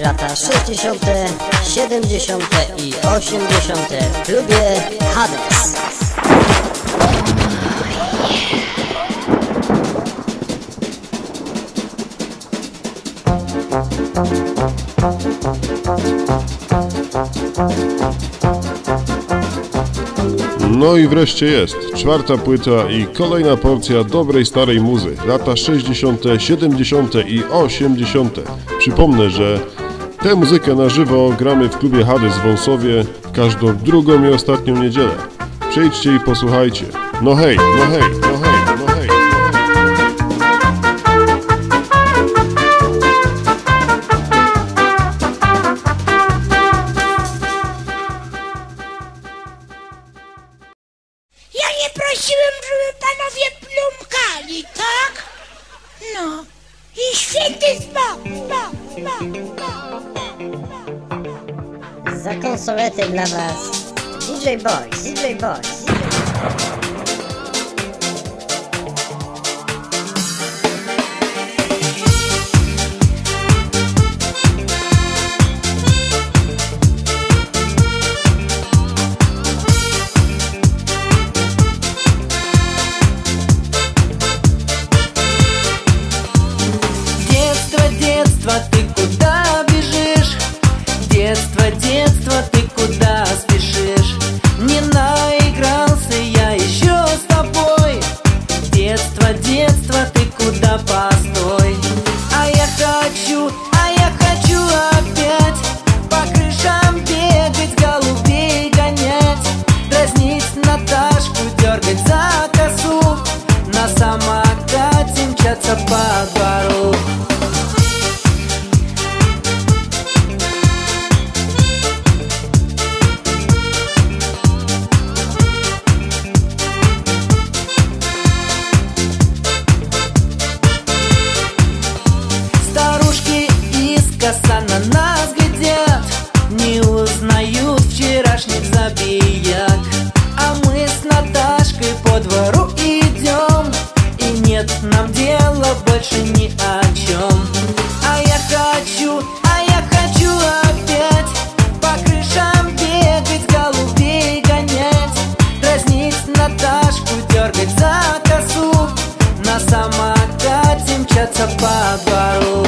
lata 60., 70. i 80. w klubie Hades. No i wreszcie jest, czwarta płyta i kolejna porcja dobrej starej muzy, lata 60., 70. i 80. Przypomnę, że tę muzykę na żywo gramy w klubie Hades w Wąsowie w każdą drugą i ostatnią niedzielę. Przyjdźcie i posłuchajcie. No hej, no hej, no hej, no hej. Prosiłem, żeby panowie plumkali, tak? No i święty Za konsoletę dla was DJ Boys. Ты куда бежишь? Детство, ты куда спешишь? Не наигрался я еще с тобой. Детство, ты куда постой? А я хочу опять по крышам бегать, голубей гонять, дразнить Наташку, дергать за косу, на самокате мчаться по двору. На нас глядят, не узнают вчерашних забияк. А мы с Наташкой по двору идем, и нет нам дела больше ни о чем. А я хочу опять по крышам бегать, голубей гонять, дразнить Наташку, дергать за косу, на самокате мчаться по двору.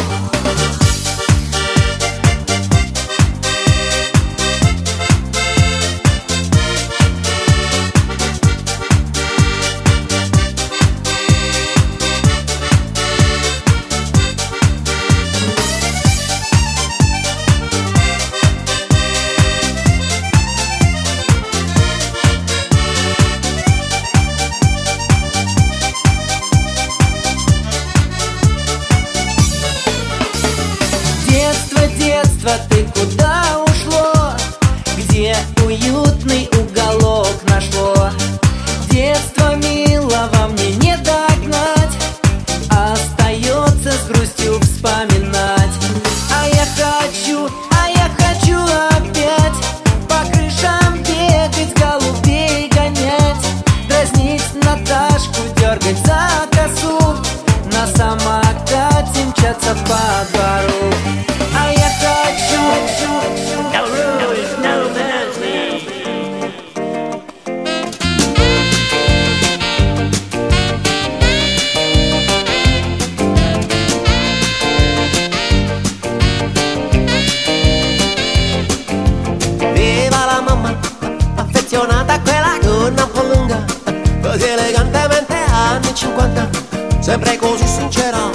Детство, ты куда ушло? Где уютный уголок нашло? Детство милого мне не догнать, остается с грустью вспоминать. А я хочу опять по крышам бегать, голубей гонять, дразнить Наташку, дергать за косу, на самокате мчаться по двору. А я хочу no rules, no penalty. Viva la mamma, affezionata a quella gonna un po' lunga, così elegantemente anni 50, sempre così sincera.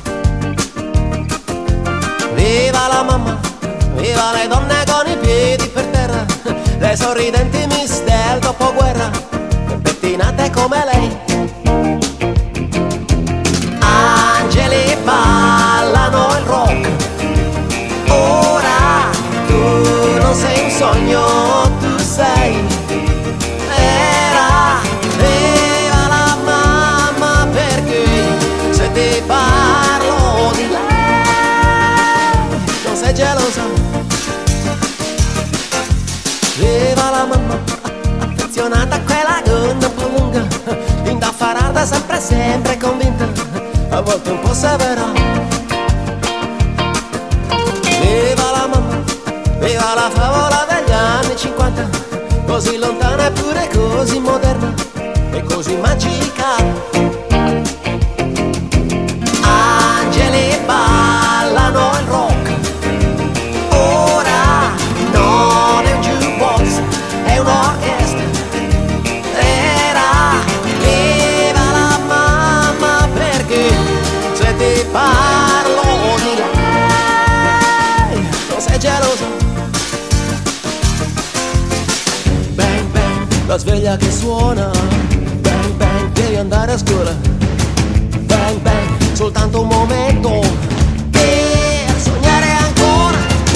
Viva la mamma, viva le donne con i piedi per terra, le sorridenti miss del dopoguerra, pettinate come lei. Angeli ballano il rock, ora tu non sei un sogno, tu sei vera. Viva la mamma, perché se ti parlo di lei sei gelosa. Viva la mamma, affezionata a quella gonna un po' lunga, indaffarata, sempre convinta, a volte un po' severa. Viva la viva la favola degli anni 50, così lontana eppure così moderna e così magica. Angeli ballano il rock, ora non è un jukebox, è un'orchestra. Era viva la mamma, perché se ti parlo di lei non sei geloso. Bang bang, la sveglia che suona, bang bang, devi andare a scuola. Bang bang, soltanto un momento per sognare ancora.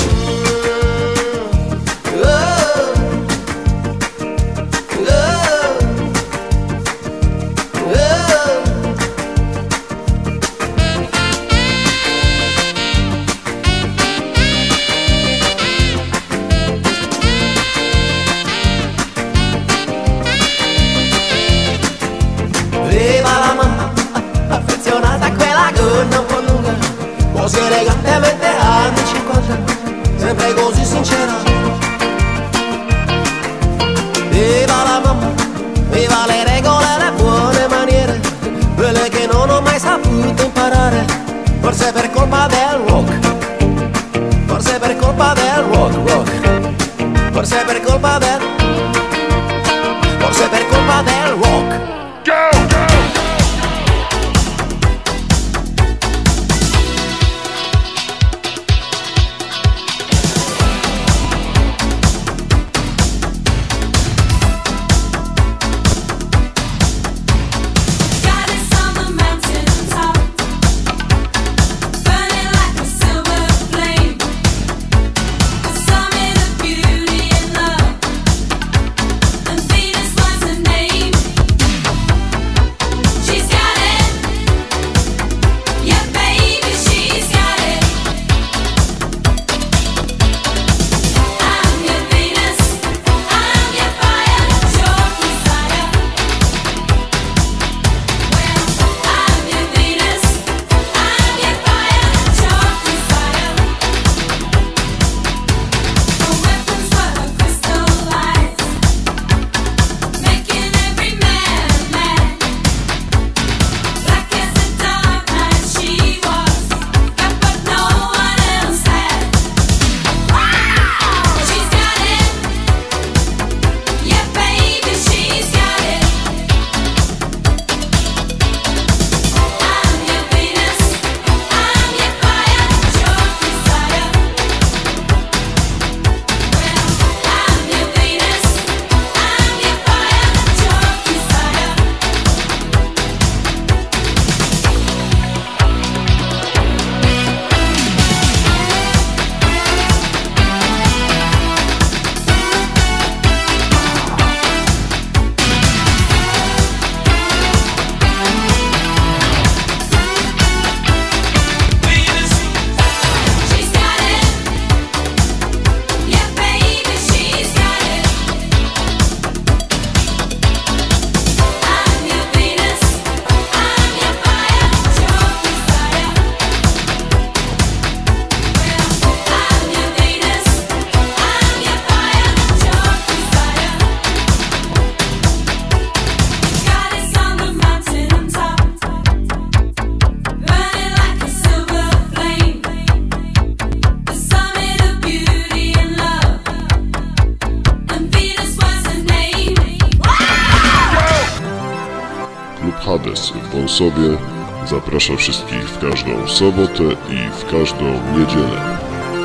Viva la mamma, affezionata a quella gonna un po' lunga, così elegantemente anni 50, sempre così sincera. Viva la mamma, viva le regole e le buone maniere, quelle che non ho mai saputo imparare, forse per colpa del rock, forse per colpa del rock, forse per colpa del, forse per colpa del rock. Hades w Wąsowie zaprasza wszystkich w każdą sobotę i w każdą niedzielę.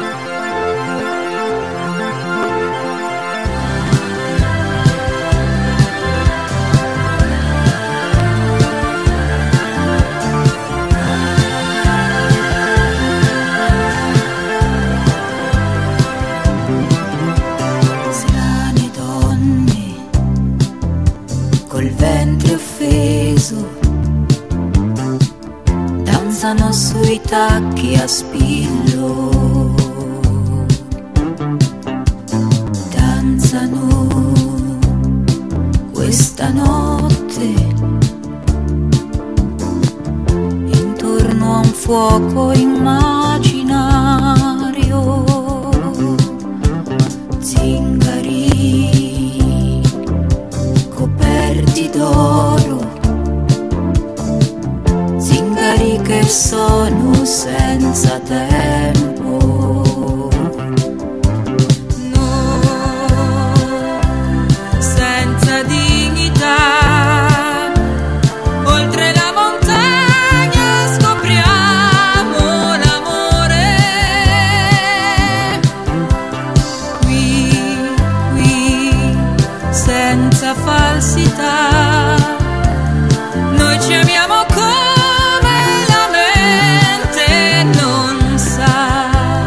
Strane donne col ventre offeso danzano sui tacchi a spillo, danzano questa notte intorno a un fuoco immaginario. che sono senza tempo. No, senza dignità. Oltre la montagna scopriamo l'amore. Qui, senza falsità. Noi ci amiamo come la mente non sa.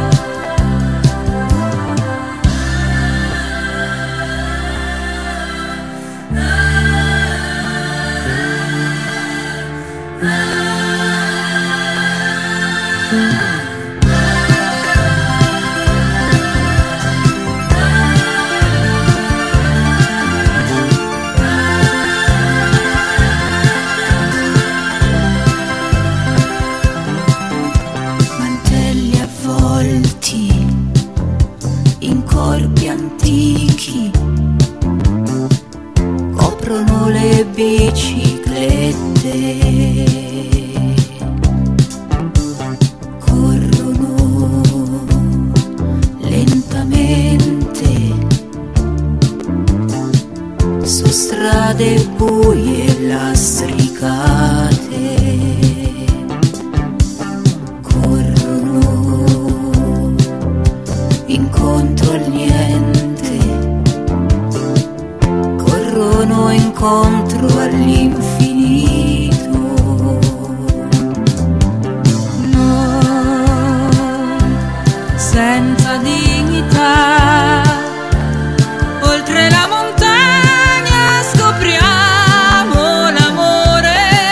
Mantelli avvolti in corpi antichi coprono le biciclette, corrono lentamente su strade buie e lastricate. Corrono incontro al niente, corrono incontro all'infinito. No, senza dignità. Oltre la montagna scopriamo l'amore.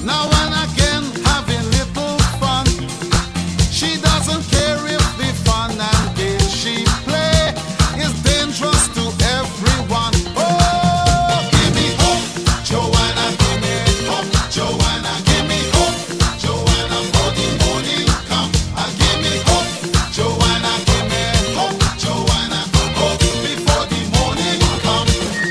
now and again having little fun. She doesn't care if the fun and games she play is dangerous to everyone. Oh, give me hope, Joanna, give me hope, Joanna, give me hope, Joanna, for the morning come. Give me hope, Joanna, give me hope, Joanna, hope before the morning come.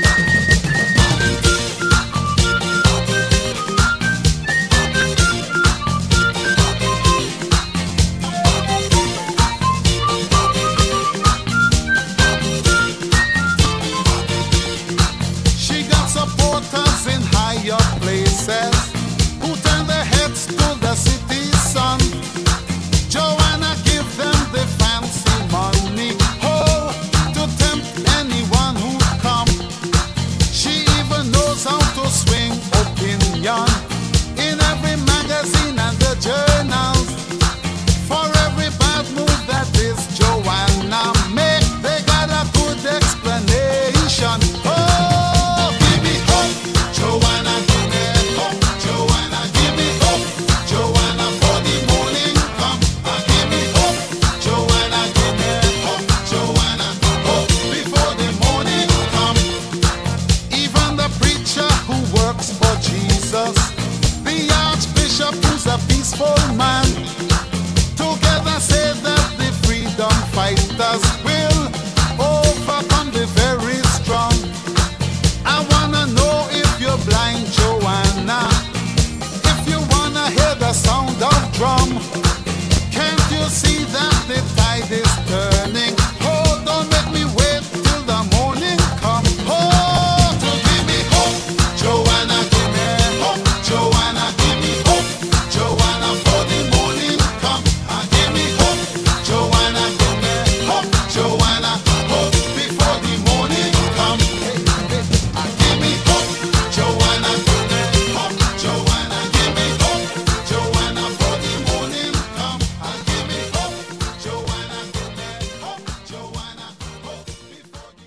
She got supporters in higher places who turn their heads to the city sun. Joanna give them the fancy money, oh, to tempt anyone who come. She even knows how to swing opinion in every magazine and the journals. For every bad move that is Joanna make, they got a good explanation. Oh, give me hope, Joanna, give me hope, Joanna, give me hope, Joanna, for the morning come. Give me hope, Joanna, give me hope, Joanna, hope before the morning come. Even the preacher who works for Jesus, the archbishop who's a peaceful man, together say that the freedom fighters will overcome the very strong. I wanna know if you're blind, Joanna, if you wanna hear the sound of drum. Can't you see that the tide is turning? Oh, don't make me wait till the morning come. Oh, to give me hope, Joanna, give me hope, Joanna, give me hope, Joanna, for the morning come. Give me hope, Joanna, give me hope, Joanna, hope before the morning come. Give me hope, Joanna, give me hope, Joanna, give me hope, Joanna, for the morning come. Give me hope, Joanna, give me hope, Joanna, hope before the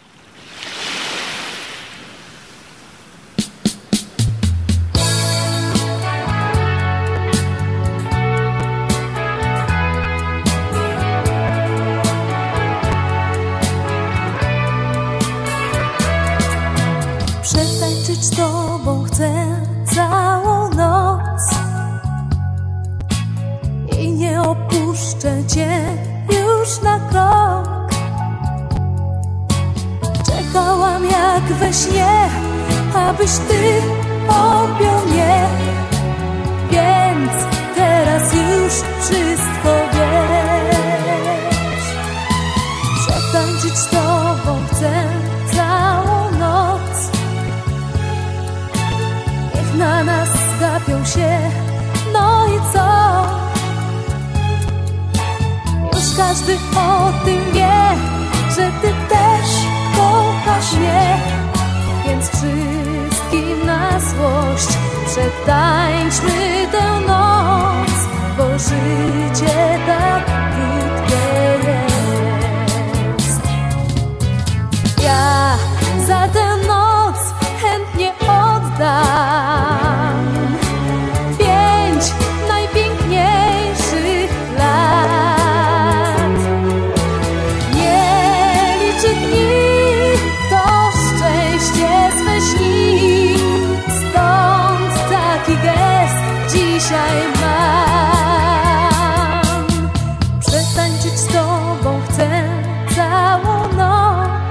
Przetańczyć z tobą chcę całą noc i nie opuszczę cię już na krok. Czekałam jak we śnie, abyś ty objął mnie, więc teraz już wszystko wiesz. Przetańczyć z tobą chcę całą noc, niech na nas gapią się, no i co? Już każdy o tym wie, że ty też kochasz mnie, więc wszystkim na złość przetańczmy tę noc, bo życie tak krótkie jest. Ja za tę noc chętnie oddam 5 najpiękniejszych lat. Nie liczy dni, to szczęście swe śni, stąd taki gest dzisiaj mam. Przetańczyć z tobą chcę całą noc,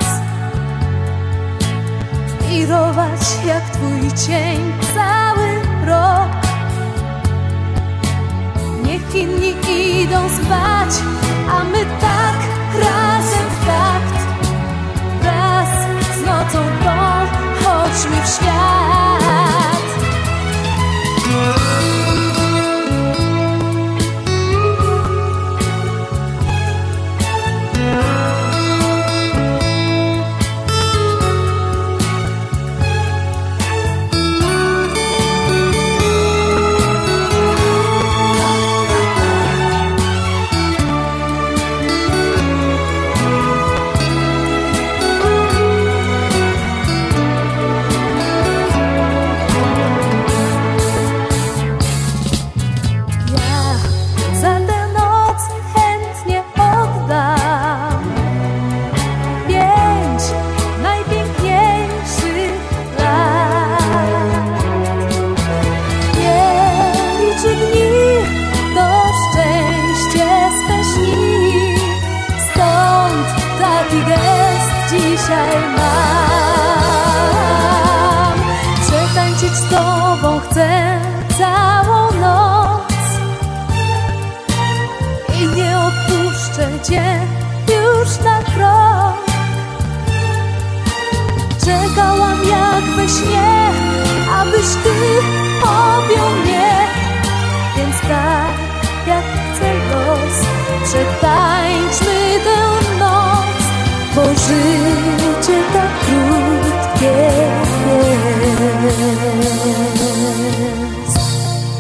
wirować jak twój cień cały rok. Niech inni idą spać, a my tak razem w takt, wraz z nocą tą chodźmy w świat. Cię już na krok. Czekałam jak we śnie, abyś Ty objął mnie. Więc tak jak chce los, przetańczmy tę noc, bo życie tak krótkie jest.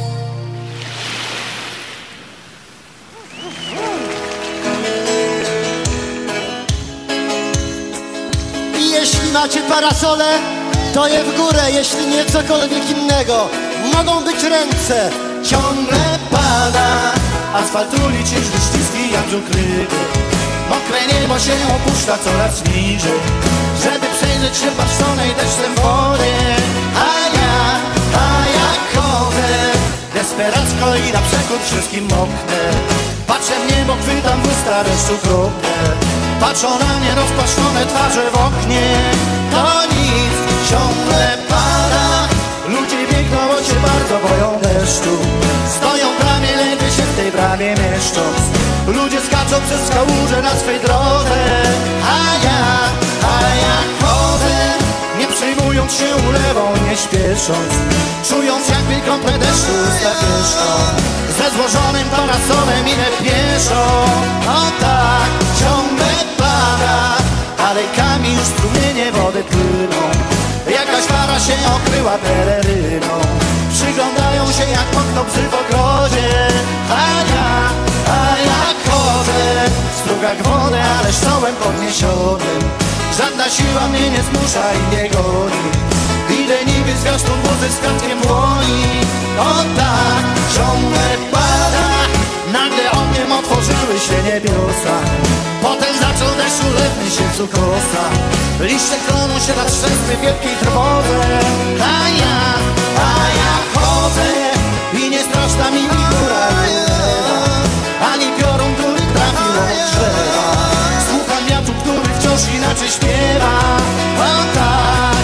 I jeśli macie parasole, to je w górę, jeśli nie cokolwiek innego. Mogą być ręce. Ciągle pada, asfalt ulic jest śliski jak żukrywy. Mokre niebo się opuszcza coraz niżej, żeby przejrzeć się patrzonej deszczem wody. A ja chodzę desperacko i na przekór wszystkim moknę. Patrzę w niebo, chwytam w usta deszczu kropkę. Patrzą na mnie rozpaszczone twarze w oknie. To nic, ciągle pada. Ludzie biegną, bo się bardzo boją deszczu. Stoją prawie, ledwie się w tej bramie mieszcząc. Ludzie skaczą przez kałuże na swej drodze. A ja chodzę, nie przejmując się ulewą, nie śpiesząc, czując jakby kąpę deszczu usta pieszczą. Ze złożonym parasolem idę pieszo. O tak, ciągle pada, alejkami już strumienie wody płyną. Jakaś para się okryła peleryną. Przyglądają się jak mokną psy w ogrodzie. A ja chodzę w strugach wodę, ale czołem podniesionym. Żadna siła mnie nie zmusza i nie goni. Idę niby zwiastun burzy z kratkiem dłoni. O tak, ciągle pada. Nagle ogniem otworzyły się niebiosa. Potem zaczął deszcz ulewny się z ukosa. Liście kloną się na trzęsy wielkiej trwodze. A ja chodzę i nie straszna mi góra i lewa, ani piorun, który trafił od drzewa. Słucham wiatru, który wciąż inaczej śpiewa. O tak.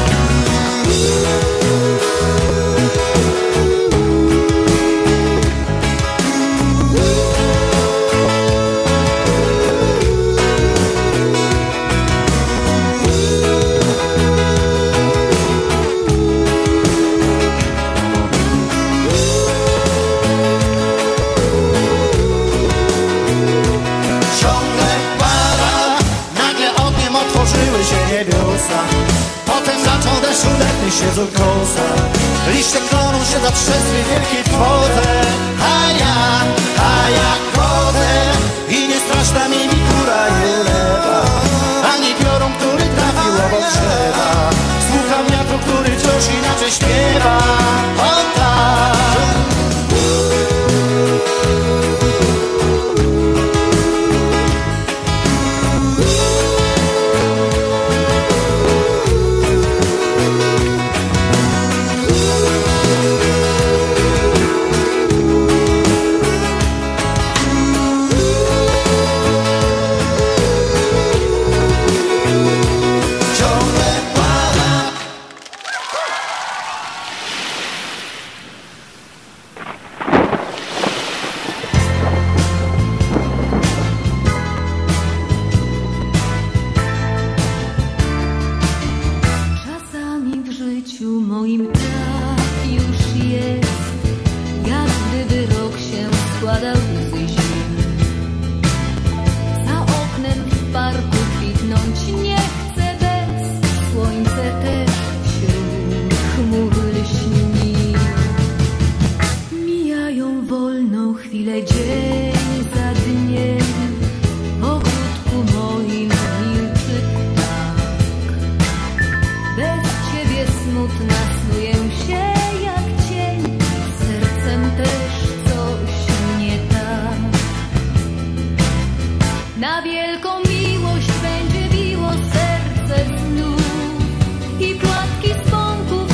Potem zaczął deszcz ulewny się z ukosa. Liście kloną się za trzęsły wielkiej trwodze. A ja chodzę i nie straszna mi góra i ulewa, ani piorun, który trafił obok drzewa. Słucham wiatru, który wciąż inaczej śpiewa. O tak.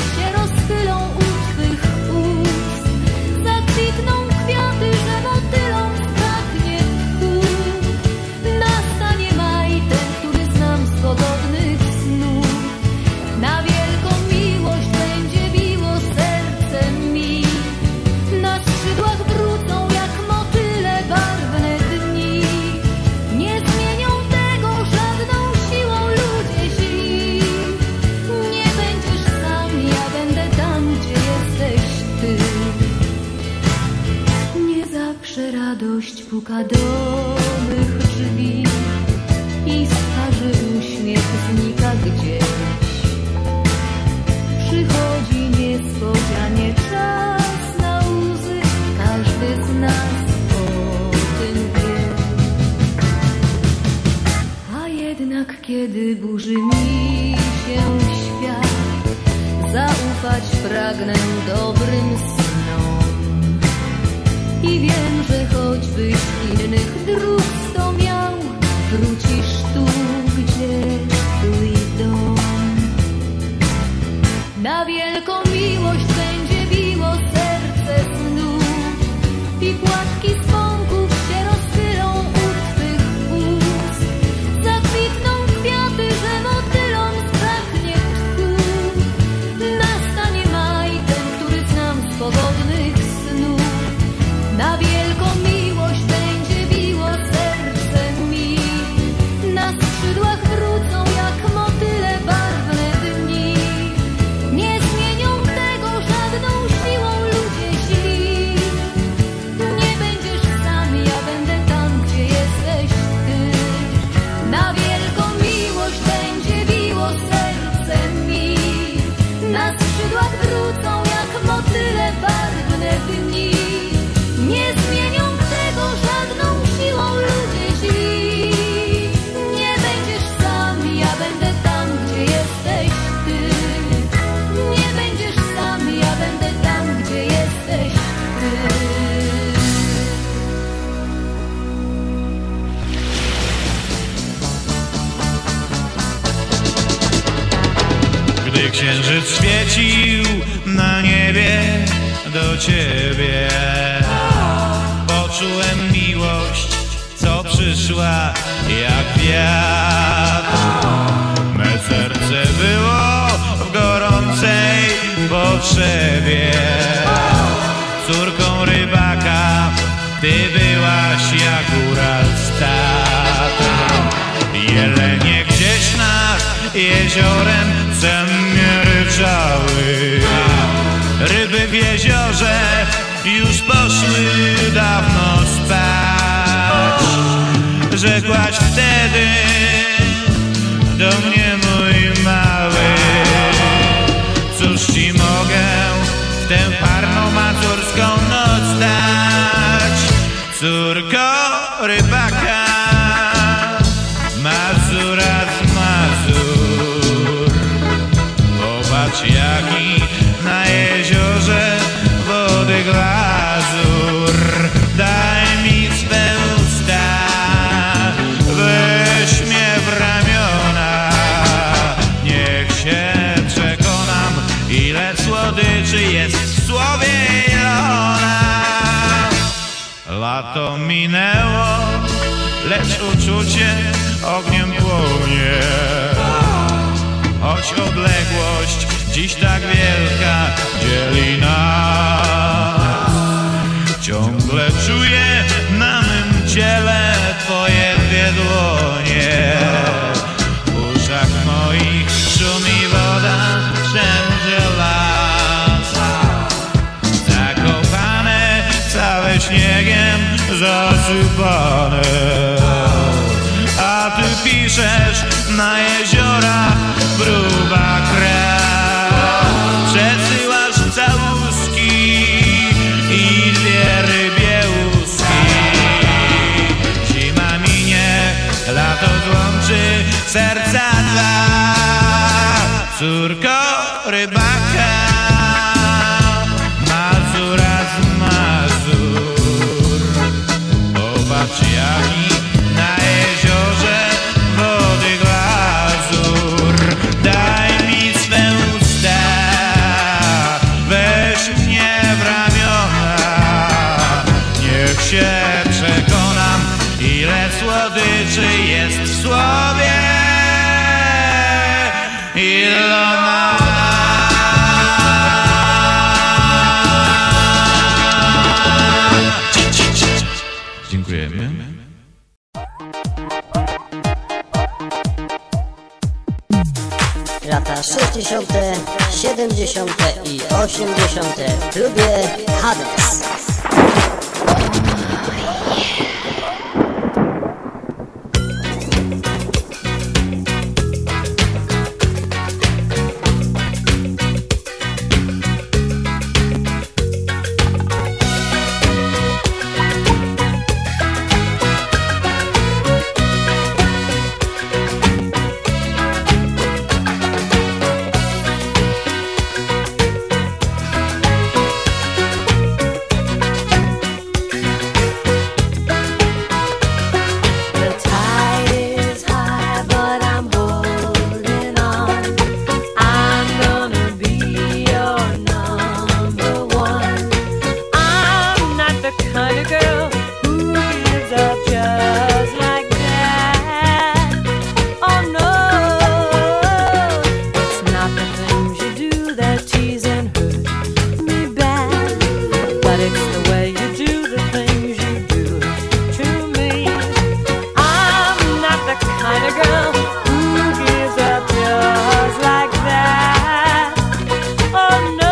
Zakwitną kwiaty, że motylą Zawsze radość puka do mych drzwi i z twarzy uśmiech znika gdzieś. Przychodzi niespodzianie czas na łzy, każdy z nas o tym wie. A jednak kiedy burzy mi się świat, zaufać pragnę dobrym snom. I wiem, że choćbyś innych dróg sto miał, wrócisz tu, gdzie twój dom. Na wielką miłość będzie biło serce znów i płatki z pąków się rozchylą u twych ust. Zakwitną kwiaty, że motylom zbraknie tchu. Nastanie maj, ten, który znam z pogodnych snów. Na wielką miłość będzie biło serce mi. Na skrzydłach wrócą jak motyle barwne dni. Nie zmienią tego żadną siłą ludzie źli. Nie będziesz sam, ja będę tam, gdzie jesteś ty. Na wielką miłość będzie biło serce mi. Na skrzydłach wrócą jak motyle barwne dni. Nie zmienią tego żadną siłą ludzie źli. Nie będziesz sam, ja będę tam, gdzie jesteś ty. Nie będziesz sam, ja będę tam, gdzie jesteś ty. Gdy księżyc świecił na niebie do ciebie, poczułem miłość, co przyszła jak wiatr. Me serce było w gorącej potrzebie. Córką rybaka ty byłaś jak góral z Tatr. Jelenie gdzieś nad jeziorem ze mnie ryczały. Ryby w jeziorze już poszły dawno spać. Rzekłaś wtedy do mnie, mój mały, cóż ci mogę w tę parną mazurską noc dać? Córko rybaka, Mazura z Mazur, popatrz jaki na jeziorze wody glazur. Daj mi swe usta, weź mnie w ramiona, niech się przekonam, ile słodyczy jest w słowie Ilona. Lato minęło, lecz uczucie ogniem płonie. Choć odległość dziś tak wielka dzieli nas, ciągle czuję na mym ciele twoje dwie dłonie. W uszach moich szumi woda, szemrze las. Zakopane, całe śniegiem zasypane. A ty piszesz na jeziorach gruba krew. Przesyłasz całuski i dwie rybie łuski. Zima minie, lato złączy serca dwa. Córko rybaka, Mazura z Mazur, popatrz jaki na jeziorze wody glazur. Daj mi swe usta, weź mnie w ramiona, niech się przekonam, ile słodyczy jest w słowie Ilona. Dziękujemy. Lata 60., 70. i 80. w klubie Hades. the kind of girl who gives up just like that. Oh no, it's not the things you do that tease and hurt me bad, but it's the way you do the things you do to me. I'm not the kind of girl who gives up just like that. Oh no,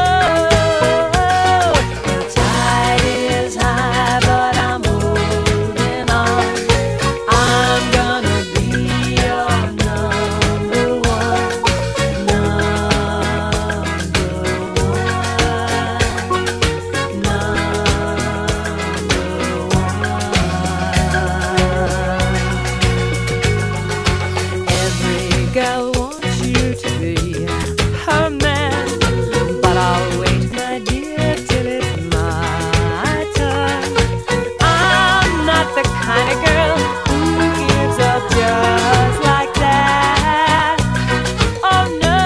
the tide is high, but I'm holding on. I'm gonna be your number one, Every girl wants you to be her man, but I'll wait, my dear, till it's my turn. I'm not the kind of girl who gives up just like that. Oh no,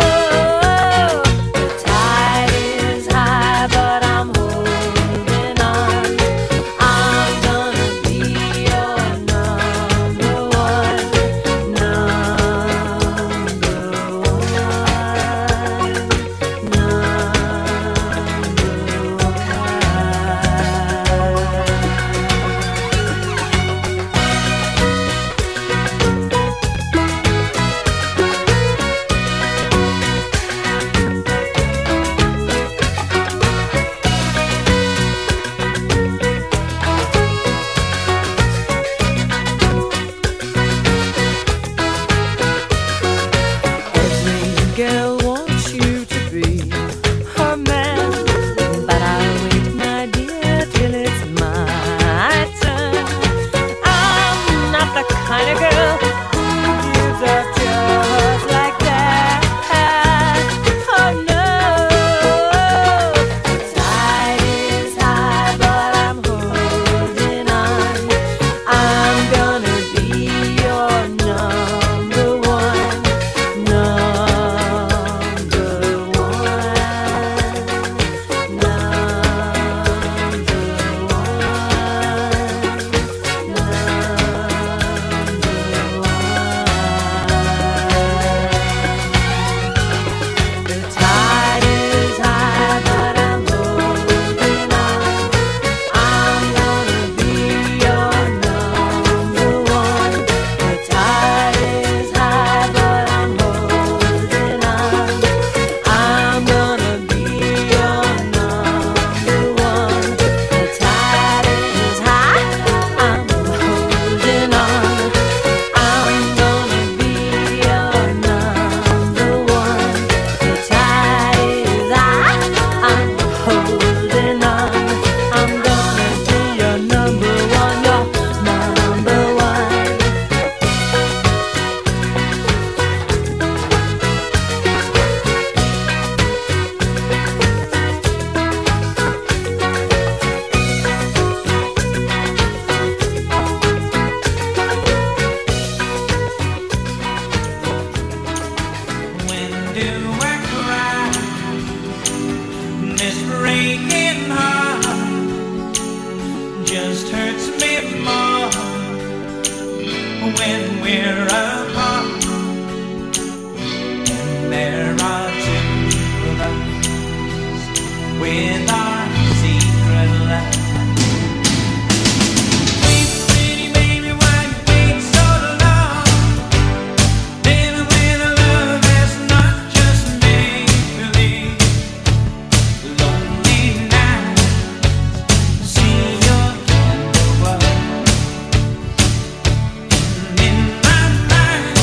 the tide is high, but I'm holding on. I'm gonna be your number one, Every girl wants you to be her man, but I'll wait, my dear, till it's my turn. I'm not the kind of girl who gives up just like that. Oh no, the tide is high, but I'm holding on. I'm gonna be your number one, The tide is high, but I'm holding on. I'm gonna be your number one. The tide is high, but I'm holding on. I'm gonna be your number one. The tide is high, I'm holding on. I'm gonna be your number one. The tide is high, I'm holding on. I'm gonna be your number one, your number one. When do I cry? This breaking heart just hurts me more when we're apart. And there are two of us with our secret love. Sweet, pretty baby, why you wait so long? Living with a love that's not just make-believe. Lonely nights, see your candle burn. In my mind,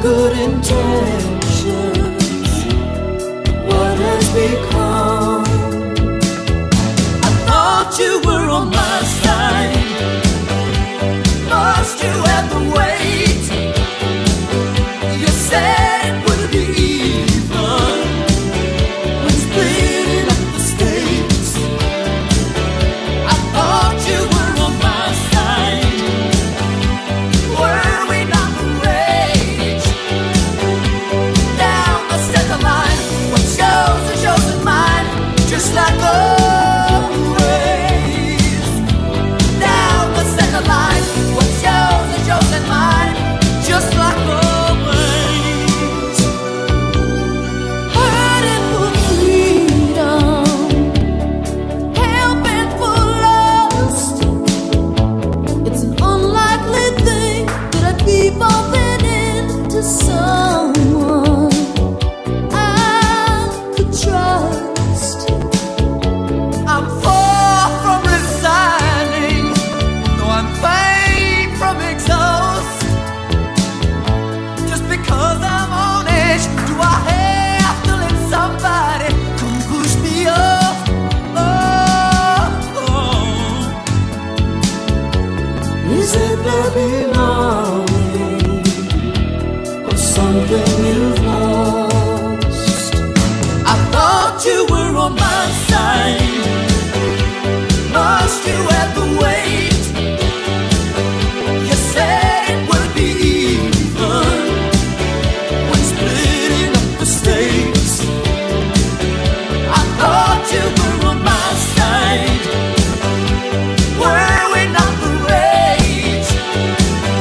good intentions, what has become? I thought you were on my side, lost you at the weight. You said it would be even when splitting up the stakes. I thought you were on my side. Were we not the rage? Down the center line, what shows is yours and mine, just like always. Down the center line, what shows is yours and mine, just like always. Hurting for freedom, helping for lust. It's an unlikely thing that I keep bumping into someone I could trust. I'm far from resigning, though I'm faint from exhaust. Just because I'm on edge, do I have to let somebody come push me off? Is it the belonging or something you've lost? I thought you were on my side, lost you at the weight. You said it would be even when splitting up the stakes. I thought you were on my side. Were we not the rage?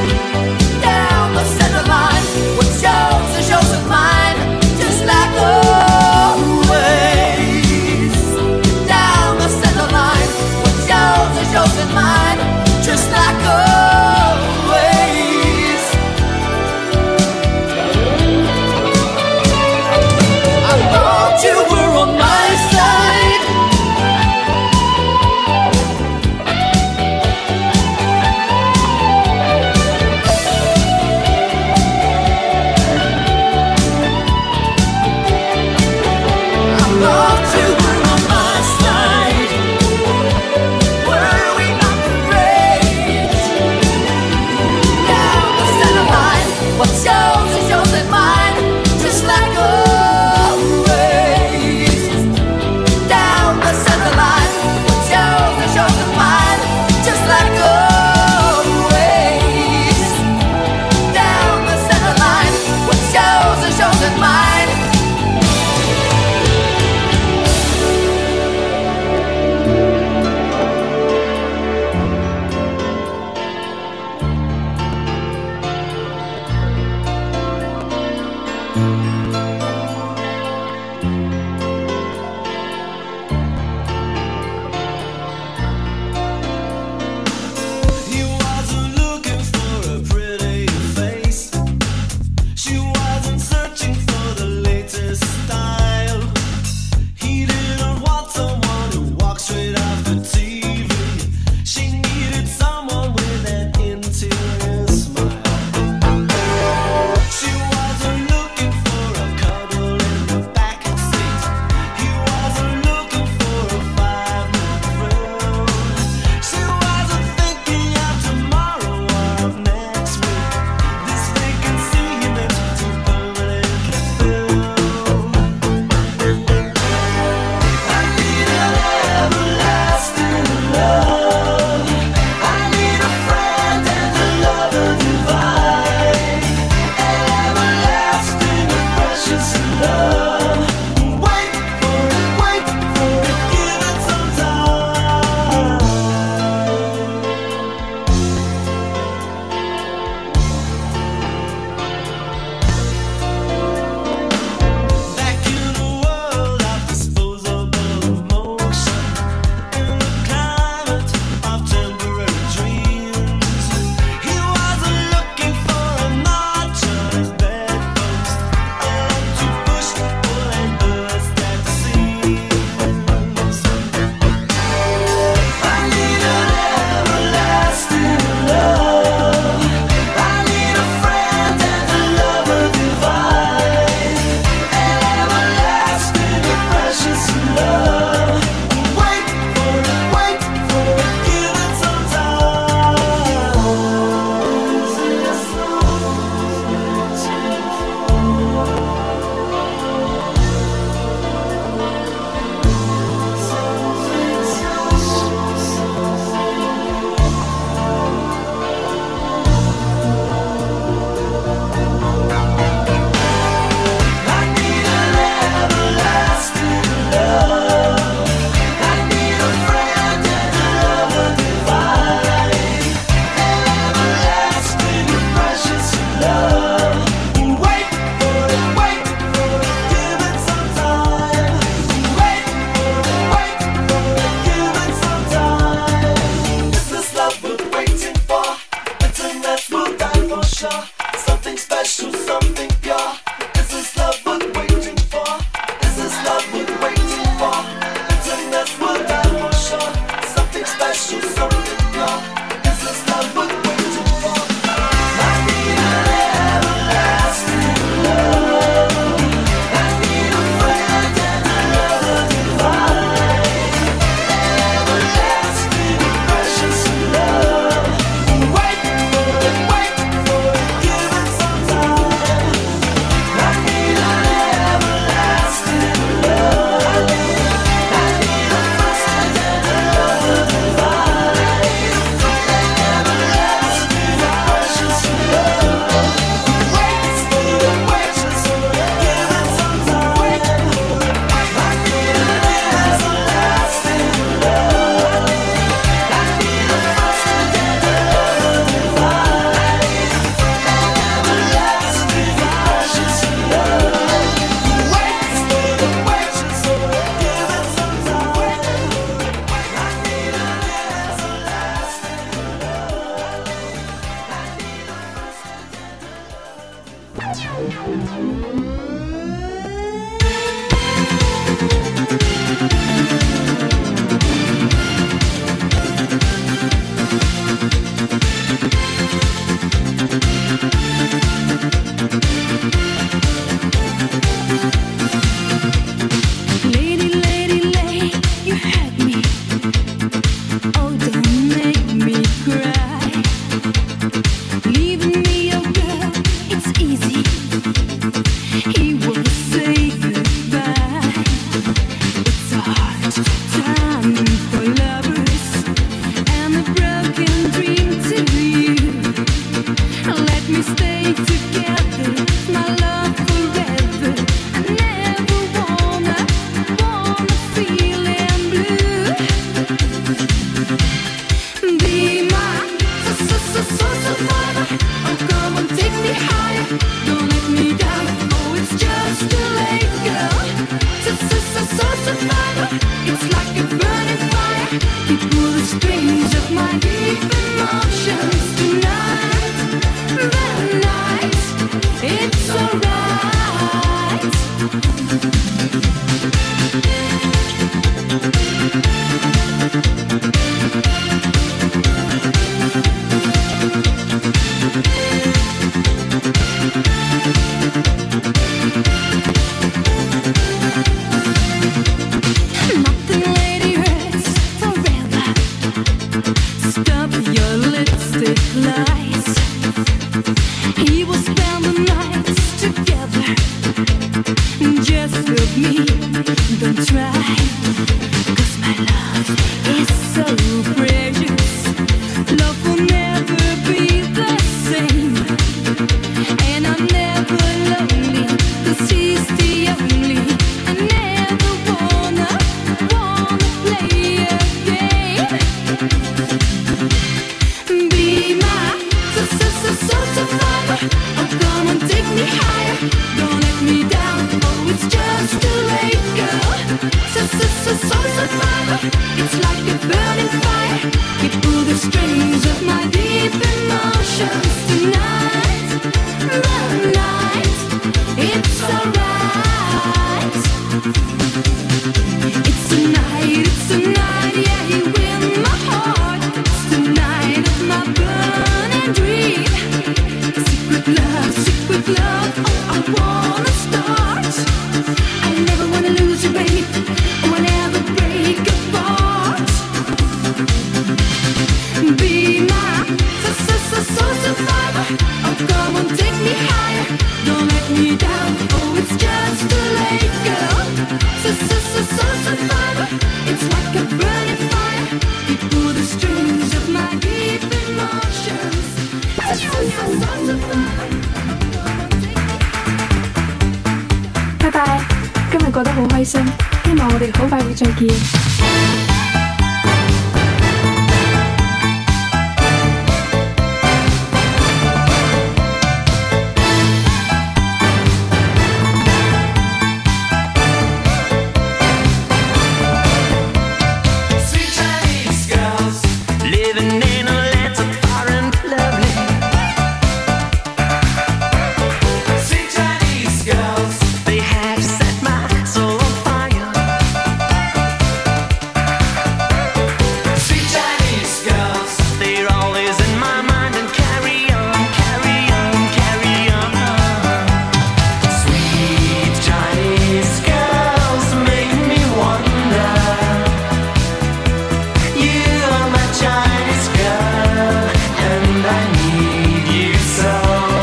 Be my survivor. Oh, come on, take me higher. Don't let me down. Oh, it's just too late, girl. Survivor. It's like a burning fire. You pull the strings of my deep emotions tonight. The night, it's alright. Nothing, lady, hurts forever. Stop your lipstick lies. He will spend the nights together. Just look me, don't try. 'Cause my love is so precious. Love will never be the same. And I'm never lonely, 'cause he's the only. I never wanna play a game. Be my survivor. Oh, come on, take me higher. Don't let me down. Oh, it's just too late, girl. Survivor. It's like a burning fire. You pull the strings of my deep emotions tonight. The night, it's alright. It's a night, yeah, he win my heart. It's the night of my burning dream. Secret love, oh, I wanna start. I never wanna lose you, babe. Oh, I never break apart. Be my survivor. Oh, come on, take me higher. Don't let me down. Oh, it's just too late, girl. Survivor. It's like a burning fire. You pull the strings of my deep emotions. Survivor. 拜拜，今日過得好開心，希望我哋好快會再見。 Sweet Chinese girls living in a land so far and lovely. Sweet Chinese girls, they have set my soul on fire. Sweet Chinese girls, they're always in my mind and carry on, carry on, carry on. Sweet Chinese girls make me wonder. You are my Chinese girl, and I need you so.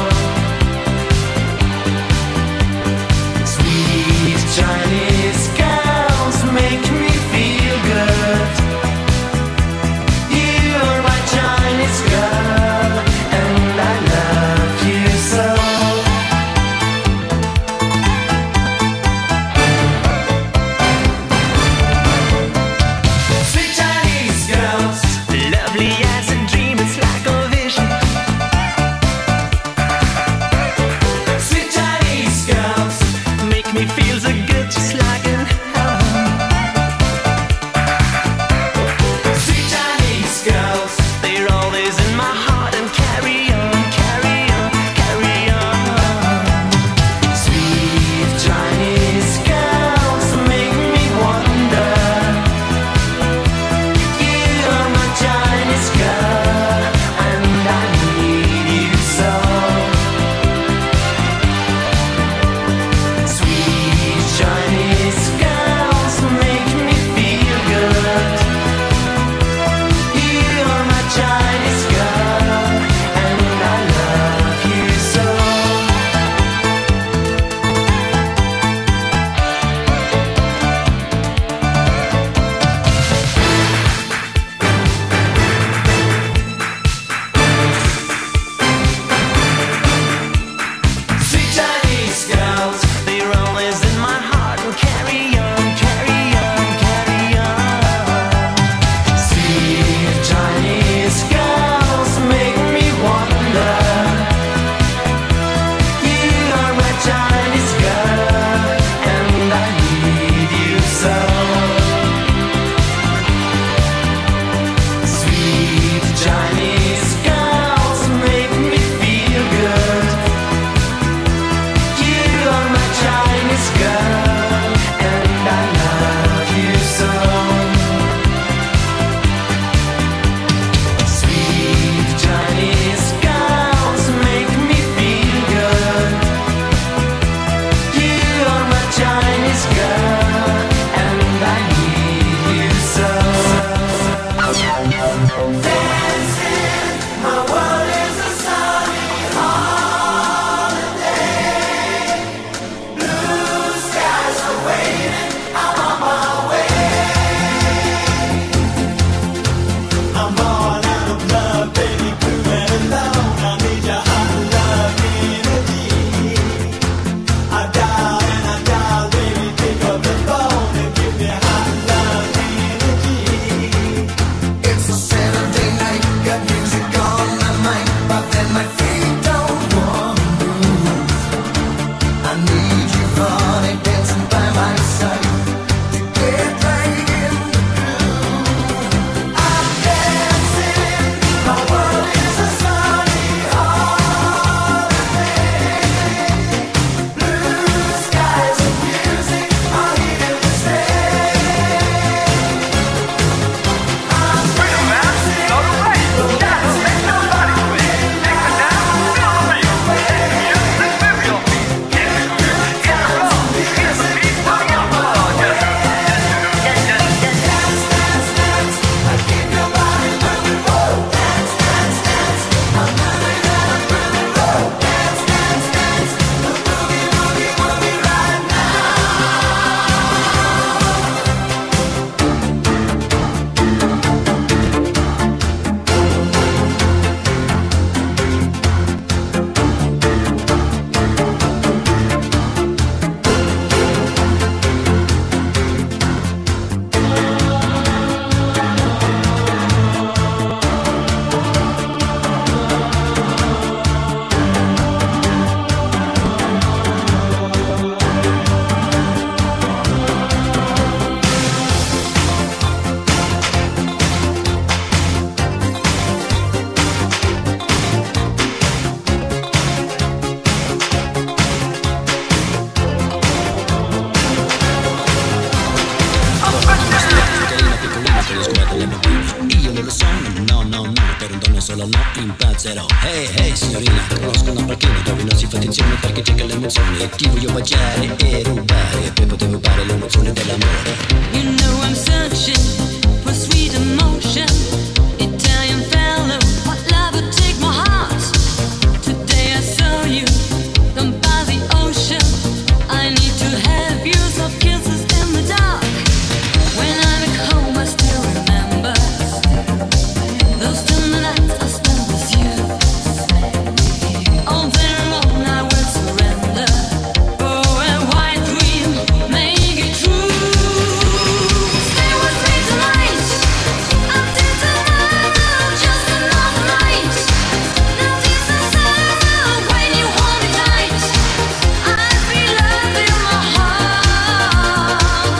Sweet Chinese girls make me feel good. You are my Chinese girl, and I love you so. Sweet Chinese girls, lovely as a dream, it's like a vision. Sweet Chinese girls, make me feel so good, just like in heaven. Sweet Chinese girls, they're always in my heart and carry on, carry on, carry on. Sweet Chinese girls make me wonder. You are my Chinese girl, solo no impazzerò. Hey hey signorina, conosco una palchina dove non si fa attenzione perché c'è che l'emozione. Ti voglio baciare e rubare per poter rubare l'emozione dell'amore. You know I'm searching for sweet emotion. Italian fellow, what love would take my heart. Today I saw you come by the ocean. I need to have you, soft kisses in the dark. When I'm at home I still remember those tender nights I spent with you. All day long I will surrender. Oh, a white dream, make it true. Stay with me tonight, until tomorrow, just another night. Notice the sorrow when you hold me tight. I feel love in my heart.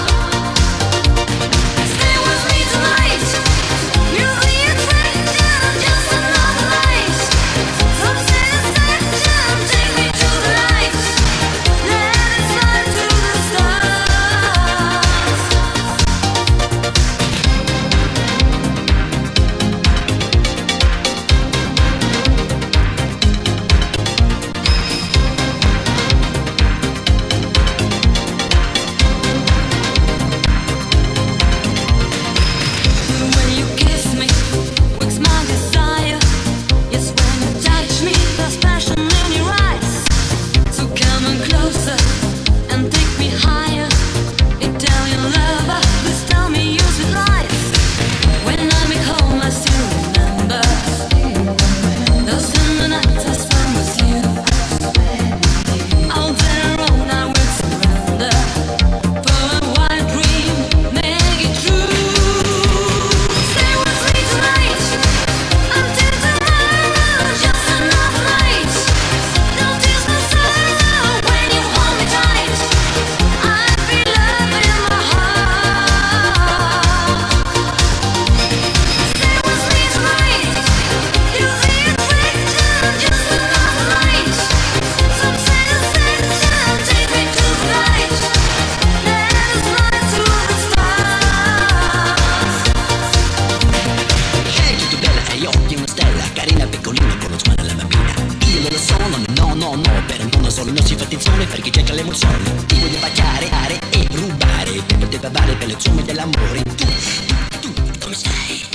Stay with me tonight, you'll be attracted, just another night. Some satisfaction, take me to the light. Let it slide to the stars. When you kiss me, wakes my desire. Yes, when you touch me, there's passion in your eyes. So come on closer and take me higher. Italian lover, please tell me your sweet lies. When I'm at home, I still remember those tender nights I spent with you. All day long I will surrender. For a white dream, make it true. Stay with me tonight, until tomorrow, just another night. Notice the sorrow when you hold me tight. I feel love in my heart. Stay with me tonight, you'll be attracted, just another night. Some satisfaction, take me to the light. Let us fly to the stars. Hey, tutto bella, hai occhi una stella, carina, piccolina, conosco la bambina. Io non lo sono, no, per un solo non si fa attenzione perché cerca l'emozione. Ti voglio baciare, are e rubare per poter bavare per le somme dell'amore. Tu, come sei?